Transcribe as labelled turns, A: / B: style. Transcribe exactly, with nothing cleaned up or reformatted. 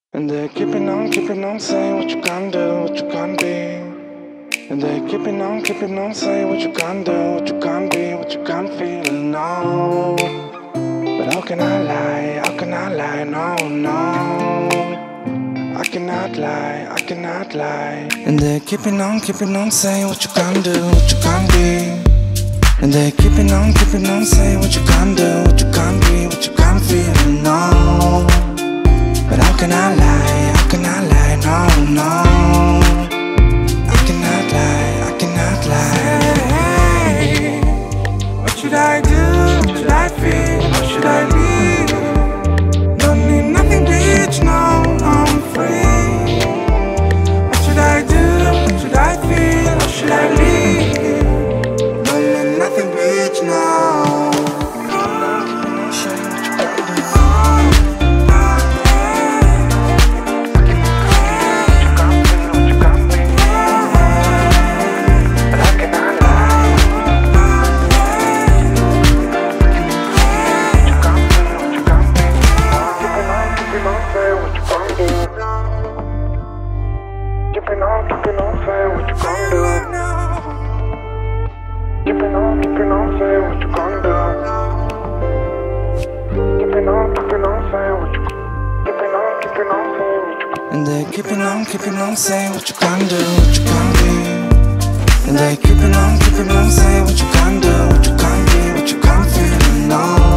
A: And they're keeping on, keeping on saying what you gonna do, what you gonna be. And they're keeping on, keeping on saying what you gonna do, what you gonna be, what you gonna feel, no. But how can I lie, how can I lie, no, no. I cannot lie, I cannot lie. And they're keeping on, keeping on saying what you gonna do, what you gonna be. And they're keeping on, keeping on saying what you gonna do, what you gonna be, what you gonna feel, no. But how can I lie, how can I lie, no, no. I cannot lie, I cannot lie. Hey, what should I do, what should I feel, what should I leave? Don't need nothing, bitch, no, I'm free. What should I do, what should I feel, what should I leave? Don't need nothing, bitch, no. Keeping on, keeping on, say what you gon' do. Keeping on, keeping on, say what you gon' do. Keeping on, keeping on, say what you. Keeping on, keeping on, say what you. And they're keeping on, keeping on, saying what you gon' do, what you gon' be. And they're keeping on, keeping on, saying what you gon' do, what you gon' be, what you gon' feel, no.